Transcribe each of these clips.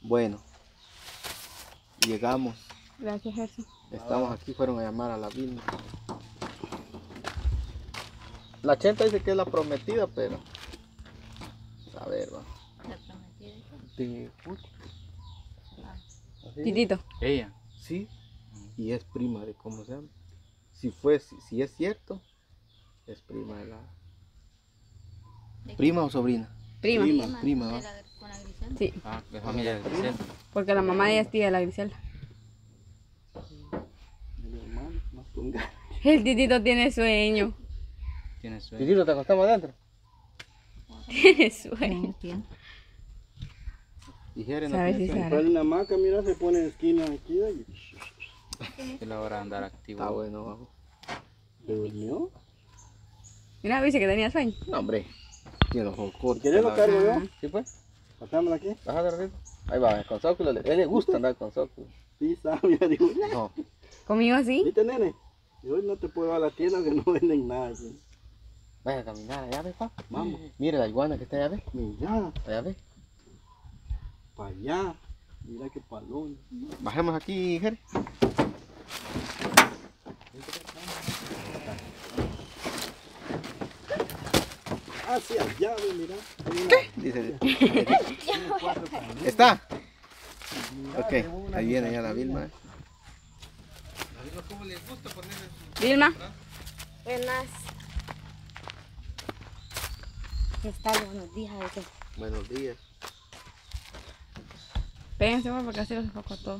Bueno, llegamos. Gracias, Gerson. Estamos aquí, fueron a llamar a la Vilma. La Chenta dice que es la prometida, pero... A ver, va. ¿La prometida? De Pucho. ¿Así? Titito. Ella. Sí. Y es prima de, ¿cómo se llama? Si es cierto, es prima de la... ¿Prima o sobrina? Prima. Prima, va. Con la Griselda. Sí, Ah, es familia de Griselda. porque la mamá de ella es tía de la Griselda. El titito tiene sueño. Tiene sueño. Titito, ¿te acostamos adentro? Tiene sueño. Y Jere no ¿Sabes tiene si sueño. Sara? Sale una hamaca, mira, se pone en esquina aquí y Es la hora de andar activo. Está bueno, vamos. se durmió. Mira, dice que tenía sueño. No, hombre. Tiene los ojos. ¿Quieres lo cargo yo? ¿Sí, pues? Pasámosla aquí. Bájate ratito. Ahí va, con Zóculo. A él le gusta andar con Zóculo. Sí, sabe, ya digo. No. ¿Conmigo así? ¿Viste, nene? Y hoy no te puedo ir a la tienda que no venden nada aquí. Vaya a caminar, allá ve, papá. Vamos. Mire la iguana que está allá, ve. Mira, Allá ve. para allá. Mira qué palón. Bajemos aquí, Jere. Hacia allá, ve, mira. Dice. ¿Está? Ok, ahí viene ya la Vilma. Vilma. Buenas. ¿Qué tal? Buenos días. Buenos días. Péguense, pues, porque así los enfoco todo.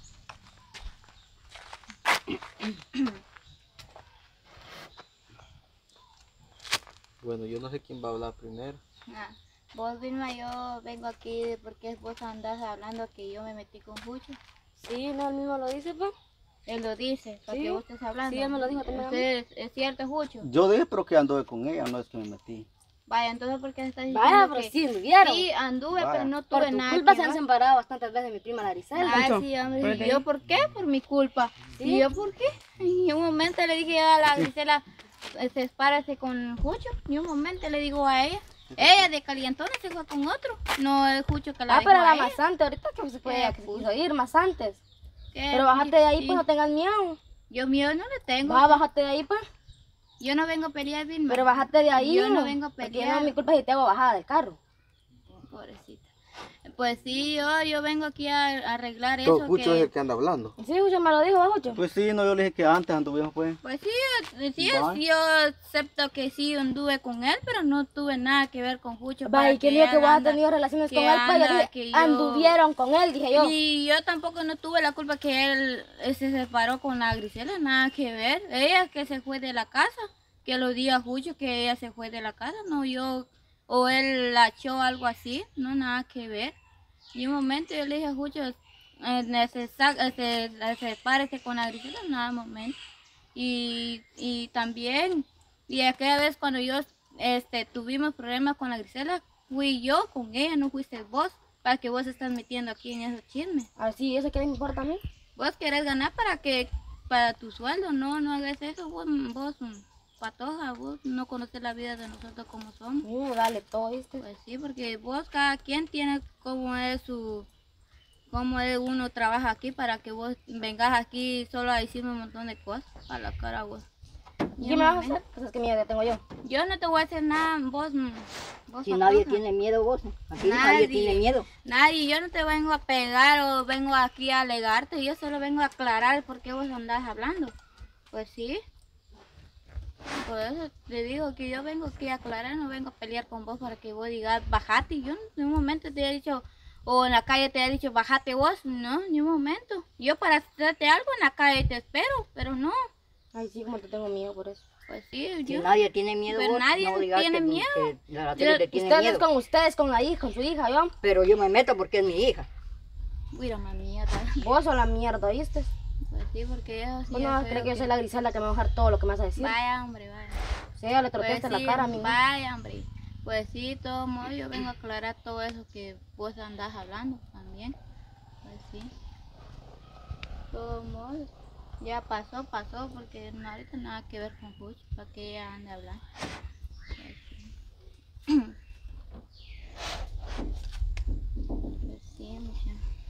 Bueno, yo no sé quién va a hablar primero. Vos, Vilma, yo vengo aquí porque vos andás hablando que yo me metí con Jucho. Sí, no, él mismo lo dice, pues. Él lo dice, para Sí. que vos estés hablando. Sí, él me lo dijo también a mí. ¿Es cierto, Jucho? Yo dije, pero que anduve con ella, no es que me metí. Vaya, entonces, ¿por qué estás diciendo Vaya, pero que sí, anduvieron. sí, anduve, Vaya. pero no Por tuve tu nada culpa que se han ver? separado bastantes veces mi prima la Griselda. Ay, Mucho. sí, hombre. Ponete ¿Y yo ahí. por qué? Por mi culpa. Sí. ¿Y yo por qué? Y un momento le dije a la Grisela, sepárate con Jucho. Y un momento le digo a ella. Ella de calientona se fue con otro. No el Jucho que la dejó pero a era ella. más antes, ahorita que se puede, que se puso? quiso ir más antes. ¿Qué? Pero bájate de ahí, Sí. pues no tengas miedo. Yo miedo no le tengo. Va, bájate de ahí, pues. Yo no vengo a pelear, Vilma. Pero bájate de ahí. Yo no vengo a Porque pelear. no es mi culpa si te hago bajada del carro. Pobrecita. Pues sí, yo vengo aquí a arreglar eso. Todo Pucho es Que... el que anda hablando. Sí, Jucho me lo dijo, ¿va, Jucho? Pues sí, no, yo le dije que antes anduvimos, pues. Pues sí, Va. yo acepto que sí anduve con él, pero no tuve nada que ver con Jucho. Va, para y que que dijo que él vos has anda- tenido relaciones que con él, pues yo anda, dije, que yo- anduvieron con él, dije yo. Y yo tampoco no tuve la culpa que él se separó con la Grisela, nada que ver. Ella que se fue de la casa, que lo di a Jucho que ella se fue de la casa, no yo, o él la echó algo así, no nada que ver. Y un momento yo le dije a Jucho, sepárese con la Grisela, nada momento. Y también, y aquella vez cuando yo tuvimos problemas con la Grisela, fui yo con ella, no fuiste vos, para que vos estás metiendo aquí en esos chismes. Así, ¿eso qué le importa a mí? Vos querés ganar para tu sueldo, no hagas eso, vos patoja, vos no conoces la vida de nosotros como somos. Dale todo, ¿viste? Pues sí, porque vos cada quien tiene cómo es uno trabaja aquí para que vos vengas aquí solo a decirme un montón de cosas a la cara vos. ¿Y qué me vas a hacer? Pues es que miedo que tengo yo. Yo no te voy a hacer nada, vos Si nadie patoja. tiene miedo vos, aquí Nadie. nadie tiene miedo. Nadie, yo no te vengo a pegar o vengo aquí a alegarte, yo solo vengo a aclarar por qué vos andás hablando. Pues sí. Por eso te digo que yo vengo aquí a aclarar, no vengo a pelear con vos para que vos digas bajate. Yo en un momento te he dicho, o en la calle te he dicho bajate vos, no, ni un momento. Yo para hacerte algo en la calle te espero, pero no. Ay, sí, como te tengo miedo por eso. Pues sí, Si yo. nadie tiene miedo Pero vos, nadie no digas tiene que, miedo. que la tele te tiene Ustedes miedo. con ustedes, con la hija, con su hija, yo. Pero yo me meto porque es mi hija. Mira, mamita. Vos sos la mierda, ¿viste? Pues sí, porque yo sí. Vos no crees que yo soy la Griselda que me va a dejar todo lo que me vas a decir. Vaya, hombre, vaya. Si ella le Pues tropeaste sí, la cara a mí. vaya, hombre. Pues sí, de todo modo yo vengo a aclarar todo eso que vos andás hablando también. Pues sí. De todo modo, ya pasó, porque no, ahorita nada que ver con Jucho, para que ella ande a hablar. Pues sí. Pues sí, muchacha.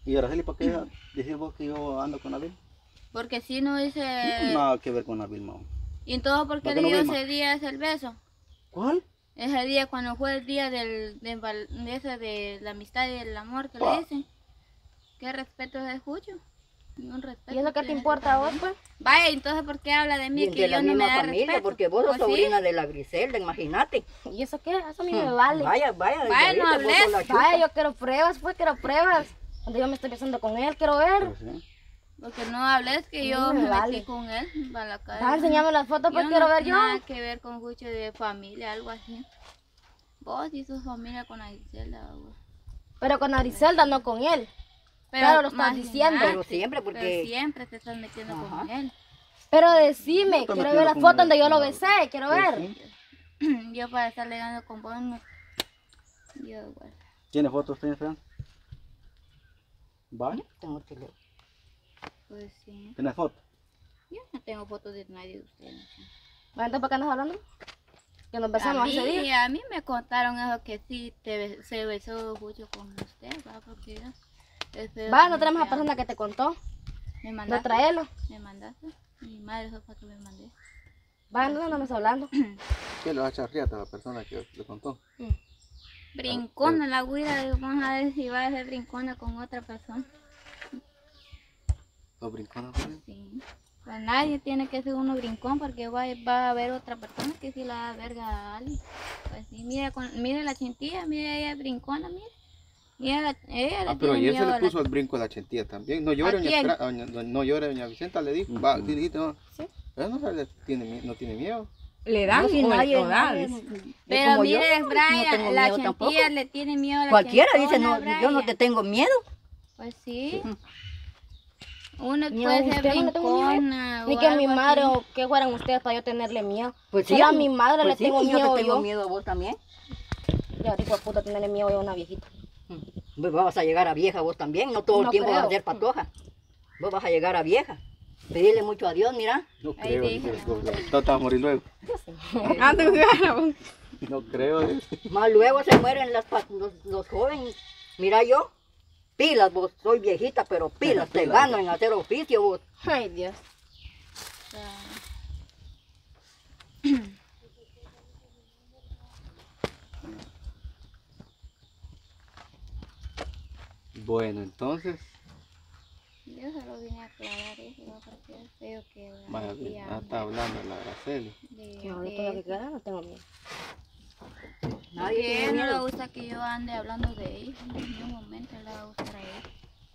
¿Y Araceli, para qué decir vos que yo ando con Nabil? Porque si no dice... Nada que ver con Nabil, mao. ¿Y entonces por qué ¿Para le qué no dio vimos? ese día ese el beso? ¿Cuál? Ese día cuando fue el día de la amistad y el amor que Ah. le dicen. ¿Qué respeto se escucho? Ni un respeto. ¿Y eso qué te tiene importa a vos, también. pues? Vaya, entonces ¿por qué habla de mí? Y Que de la yo no me misma da familia, respeto. porque vos sos Pues sí. sobrina de la Griselda, imagínate. ¿Y eso qué? Eso a mí me vale. Vaya, Vaya, no ahorita vos hables. sos la chupa. Vaya, yo quiero pruebas, pues quiero pruebas. Cuando yo me estoy besando con él, quiero ver. Pues, sí. Porque no hables que yo No me me vale. metí con él para la calle. Va, enseñame las fotos, pues Yo quiero no ver tengo yo. nada que ver con mucho de familia, algo así. Vos y su familia con la Gisela, vos. Pero con Griselda, no con él. Pero Claro, lo estás imagínate, diciendo. Pero siempre, porque- pero siempre te estás metiendo con Ajá. él. Pero decime, estoy quiero metido ver la con foto él, donde yo lo no. besé, quiero Pues, ver. sí. Yo para estar legando con vos, no. Yo igual. ¿Tiene fotos usted, Fran? ¿Vale? Tengo teléfono. Pues sí. ¿Tiene fotos? Yo no tengo fotos de nadie de ustedes. Bueno, entonces, ¿por qué andas hablando? Que nos A besamos ese mí, día. a mí me contaron eso que sí se besó mucho con usted, va, porque yo... Va, no tenemos a persona que te contó. Me No mandaste. traelo. Me mandaste. Mi madre eso fue que me mandé. Va, entonces no me está hablando. ¿Qué le va a echar riata a la persona que le contó? Brincona, la güira, vamos a ver si va a ser brincona con otra persona. ¿Los brincones? ¿Vale? Sí. Pues nadie tiene que ser uno brincón porque va a haber otra persona que sí la da verga a alguien. Pues sí, mire la chintilla, mire ella es brincona, mire. Y ella le Pero tiene ayer se miedo le a puso la... al brinco a la chentilla también. No llore, ¿A quién? no llore, doña Vicenta le dijo. Va, sí, dijiste, no. Sí. Ella no tiene miedo. ¿Le dan No, si o nadie, o da? nadie, Dice. Pero como yo, mire, no Brian, tengo la miedo tampoco. chintilla le tiene miedo a la Cualquiera dice, chentona, no, yo no Brian. te tengo miedo. Pues sí. Uno Ni a puede ser usted no le tengo miedo. brincona Ni o que mi algo madre así. o que fueran ustedes para yo tenerle miedo. Pues Solo a mi madre pues le sí, tengo y yo miedo te tengo yo. miedo a vos también. Y ahorita hijo de puta tenerle miedo yo a una viejita. Pues vas a llegar a vieja vos también, no todo el No tiempo vas a creo. ser patoja. Vos vas a llegar a vieja. Pedirle mucho a Dios, mira. No Ahí creo. déjala. No te vas a morir luego. Ah, tengo que ganar. No creo. Más luego se mueren los jóvenes. Mira yo, pilas vos, soy viejita, pero pilas, te gano en hacer oficio vos. Ay, Dios. Bueno, entonces, Yo solo vine a aclarar eso, ¿no? Porque es feo que vaya, aquí está hablando la Araceli. Que ahorita lo que quiera no tengo miedo. Nadie Porque tiene él no le miedo. gusta que yo ande hablando de ella. En ningún momento le va a gustar a él.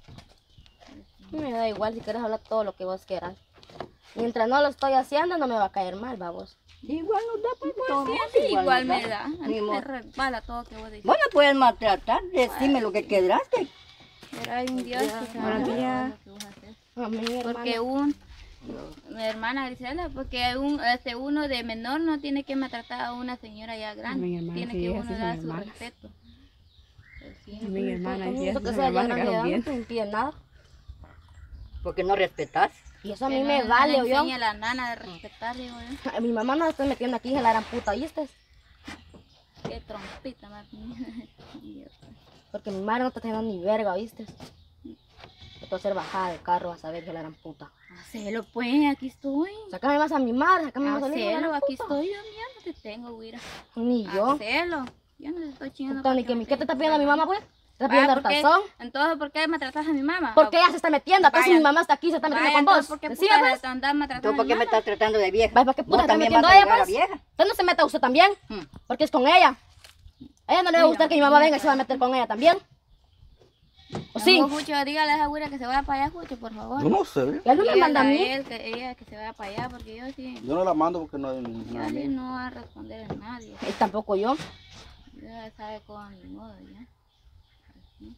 Me da igual si quieres hablar todo lo que vos quieras. Mientras no lo estoy haciendo, no me va a caer mal, babos. Igual nos da, pues, todo Sí, mundo, a mí igual nos me da. A Ni mí me modo. resbala todo que vos decís. Vos no puedes maltratar, decime lo que quedaste. Pero hay un Dios que se va a Buenos días. encargar de lo que vos haces. A mí, Porque hermana. mi hermana Grisela, porque uno de menor no tiene que maltratar a una señora ya grande. Mi hermana, Tiene sí, que así uno son dar mis su hermanas. respeto. Pues sí. Mi hermana decía, Eso que "Esa sea ya hermana grande de edad quedaron no bien". te impide nada. Porque no respetas. Y eso a Que mí me no vale, le ¿oyó? enseña a la nana de respetar, digo yo. A mi mamá no la estoy metiendo aquí, se la gran puta, ¿oíste? Qué trompita, más. Dios. Porque mi madre no te está haciendo ni verga, ¿oíste? Te puedo hacer bajada del carro, vas a ver que la gran puta. Hacelo pues, aquí estoy. Sácame más a mi madre, sácame más a mi Hacelo, madre. aquí estoy yo, mía, no te tengo, güira. Ni yo. Hacelo. Yo no te estoy chingando. Puta, ni para que me ¿qué te está tengas. pidiendo mi mamá, pues? ¿Te está Ah, pidiendo el ¿por qué? tazón? Entonces, ¿por qué me tratas a mi mamá? Porque ella se está metiendo, acaso Vaya. mi mamá está aquí, se está metiendo Vaya, con vos. entonces, ¿por qué Decime, puta pues. te andas maltratando ¿Tú por a qué mi me mamá? estás tratando de vieja? Vaya, ¿para qué puta Vos está también metiendo vas a ella, llegar a pues? vieja. Usted no se meta usted también, Mm. porque es con ella. A ella no le va a gustar que mi mamá venga y se va a meter con ella también. ¿O sí? No, Jucho, dígale a esa güira que se vaya para allá, Jucho, por favor. Yo no sé. Y él no me Dígale manda a mí. él que ella que se vaya para allá, porque yo sí, Yo no la mando porque no hay yo nada sí mío. no voy a responder a nadie. Y tampoco yo. Yo ya sabe cómo mi modo, ya. Así.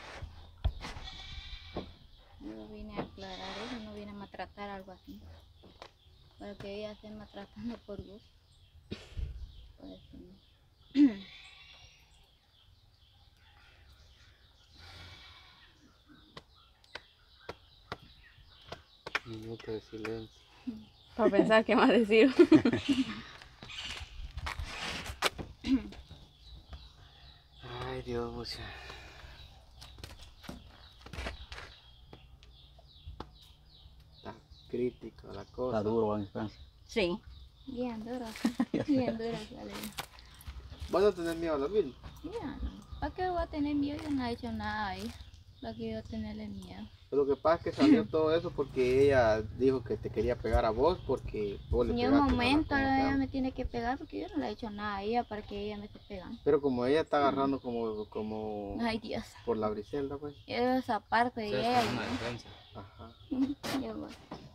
Yo vine a aclarar eso, no vine a maltratar algo así. Para que ella esté maltratando por gusto. Por eso no. Minuto de silencio. Para pensar qué más decir. Ay, Dios, mucha. crítica la cosa. Está duro, Juan Francia. Sí. Bien duro. Bien duro. Sale. ¿Vas a tener miedo a la Biblia? Ya, no. ¿Para qué voy a tener miedo? Yo no he hecho nada ahí. ¿Para qué yo tenerle miedo? Lo que pasa es que salió todo eso porque ella dijo que te quería pegar a vos porque vos le Ni pegaste. un momento ¿cómo se llama? ella me tiene que pegar porque yo no le he hecho nada a ella para que ella me esté pegando. Pero como ella está agarrando como Ay, Dios. por la Briselda, pues. Esa parte de ella. Una defensa. Ajá. Yo voy.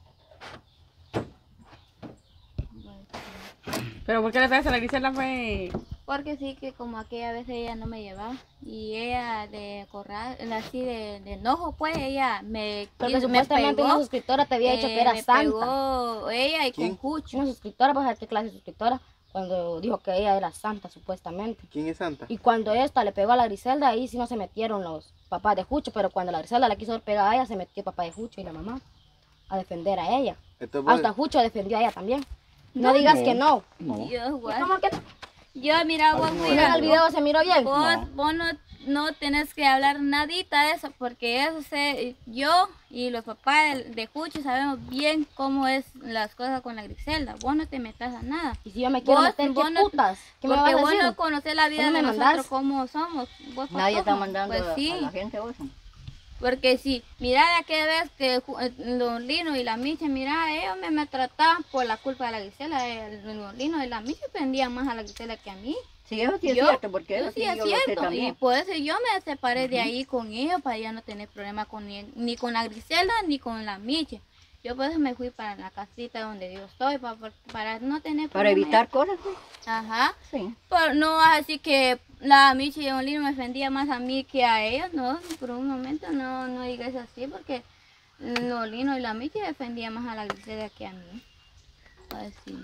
Pero ¿por qué le pegas a la Griselda? Fue... Porque sí que como aquella vez ella no me llevaba y ella de corral, así de enojo pues ella me Porque me supuestamente una suscriptora te había dicho que era me santa. pegó ella y ¿Quién? con Cucho. Una suscriptora, pues a qué clase de suscriptora, cuando dijo que ella era santa supuestamente. ¿Quién es Santa? Y cuando esta le pegó a la Griselda, ahí sí no se metieron los papás de Jucho, pero cuando la Griselda le quiso pegar a ella, se metió el papá de Jucho y la mamá a defender a ella. Entonces vos- Hasta Jucho defendió a ella también. No digas que no. No. Yo, ¿Y guay. cómo que Yo mira vos, en el video se miró bien? vos no tenés que hablar nadita de eso porque eso yo y los papás de Cucho sabemos bien cómo es las cosas con la Griselda. Vos no te metas a nada. Y si yo me quiero Vos- meter, vos ¿qué no- putas? ¿Qué me Porque vas a vos decir? no conocés la vida ¿Cómo de me nosotros, mandás? cómo somos. Vos Nadie está patojo. mandando Pues sí, a la gente eso. porque sí, mira de aquella vez que Don Lino y la Micha, mira, ellos me trataban por la culpa de la Gisela. Don Lino y la Micha prendían más a la Gisela que a mí. Sí, eso sí es Yo- cierto, porque Eso eso sí sí es yo lo sé cierto, y también. por eso yo me separé de ahí con ellos para ya no tener problema con ni con la Griselda ni con la Miche. Yo por eso me fui para la casita donde yo estoy, para no tener Para problema. evitar cosas, pues. Ajá. Sí. Pero no así que la Michi y Don Lino me ofendía más a mí que a ellos, no, por un momento no digas así, porque Don Lino y la Michi defendían más a la Griselda que a mí. Así.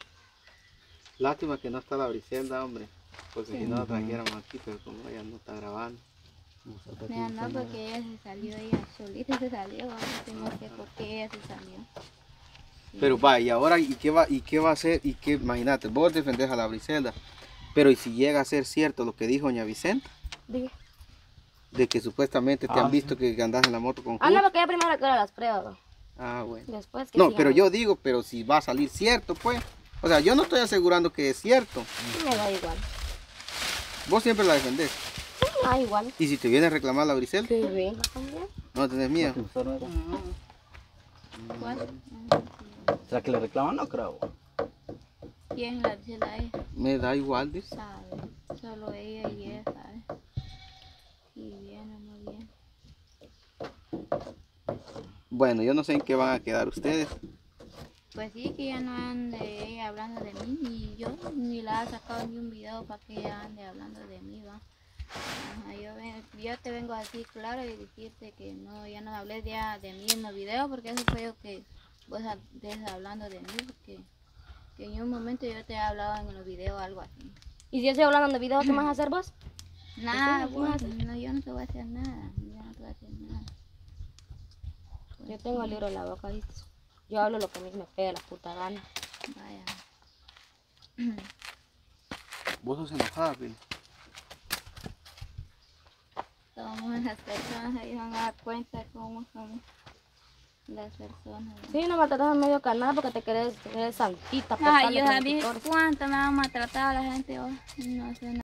Lástima que no está la Briselda, hombre. Porque si no la trajéramos aquí, pero como ella no está grabando. Mira, no, porque ella se salió, ella solita se salió, no sé por qué ella se salió. Pero va, y ahora, ¿y qué va a hacer? Y qué, imagínate, vos defendés a la Briselda. Pero ¿y si llega a ser cierto lo que dijo doña Vicenta? Dije. De que supuestamente te han visto que andas en la moto con Ah, no, Julio. porque ella primero que las pruebas. Ah, bueno. Después que No, sigan. pero yo digo, pero si va a salir cierto, pues. O sea, yo no estoy asegurando que es cierto. Me da igual. Vos siempre la defendés. Me da igual. Y si te viene a reclamar la Briselda, Que venga también. no tenés miedo. ¿Cuál? ¿Será que le reclaman? No creo. ¿Quién la dice la ella? Me da igual, dice. Sabe, solo ella y ella sabe. Si viene o no viene. Bueno, yo no sé en qué van a quedar ustedes. Pues sí, que ya no ande ella hablando de mí, ni yo ni la he sacado ni un video para que ella ande hablando de mí, va. Ajá, yo te vengo así claro y decirte que no, ya no hables ya de mí en los videos, porque eso fue lo que vos estés hablando de mí, porque que en un momento yo te he hablado en los videos algo así. Y si yo estoy hablando de video, ¿qué me vas a hacer vos? Nada, ¿qué más? no, yo no te voy a hacer nada, yo no te voy a hacer nada. Yo tengo el libro en la boca, ¿viste? Yo hablo lo que a mí me pega la puta gana. Vaya. Vos sos enojada, Pili. Somos las personas, ahí van a dar cuenta cómo somos las personas. ¿no? Sí, no maltratas en medio canal porque te crees santita. por Ay, tal de yo que sabía suscriptores. cuánto me va a maltratar a la gente hoy. No sé.